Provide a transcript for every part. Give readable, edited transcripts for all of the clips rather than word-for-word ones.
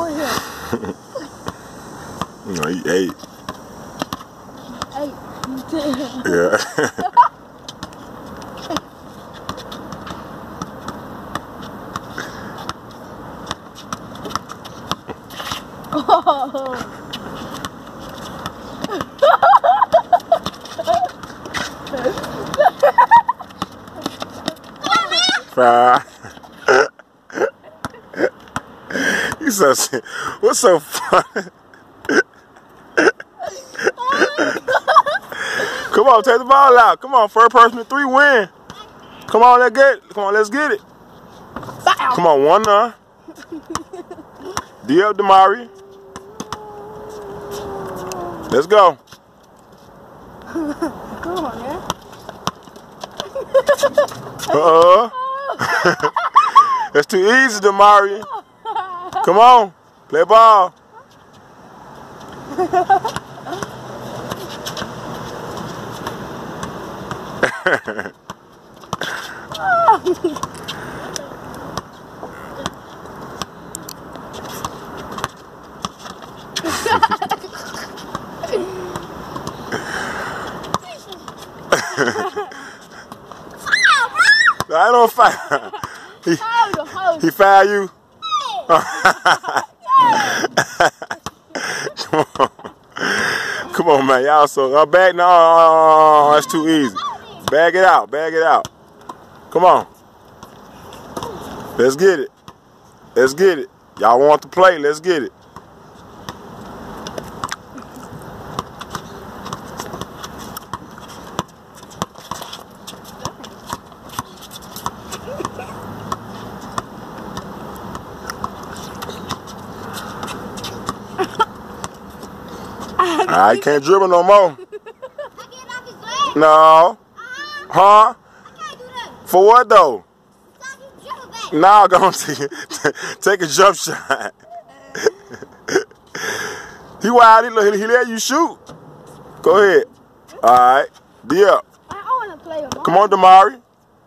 over here. No, he 8. 8. Yeah. Oh. 5. You so sick. What's so funny? Come on, take the ball out. Come on, first person to 3 win. Come on, let's get it. Come on, let's get it. Come on, 1-0. D up Demarian. Let's go. Come on, man. That's too easy, Demarian. Come on, play ball. I don't foul. He fouled you. Come on. Come on, man. Y'all so back now. That's too easy. Bag it out. Bag it out. Come on. Let's get it. Let's get it. Y'all want to play? Let's get it. I can't dribble no more. No. Huh? For what though? Nah, go on, take a jump shot. He wild. He let you shoot. Go ahead. All right. D up. Come on, Demarian.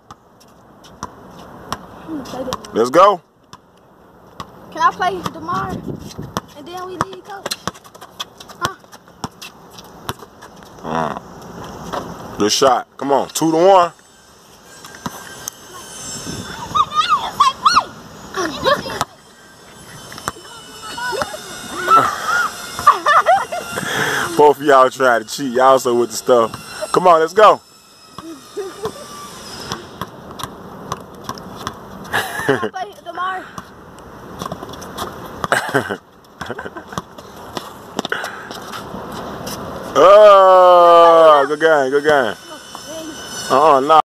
Let's go. Can I play Demarian? And then we leave coach? Huh? Good shot. Come on. 2-1. Both of y'all trying to cheat. Y'all also with the stuff. Come on, let's go. Oh, good game, good game. Nah.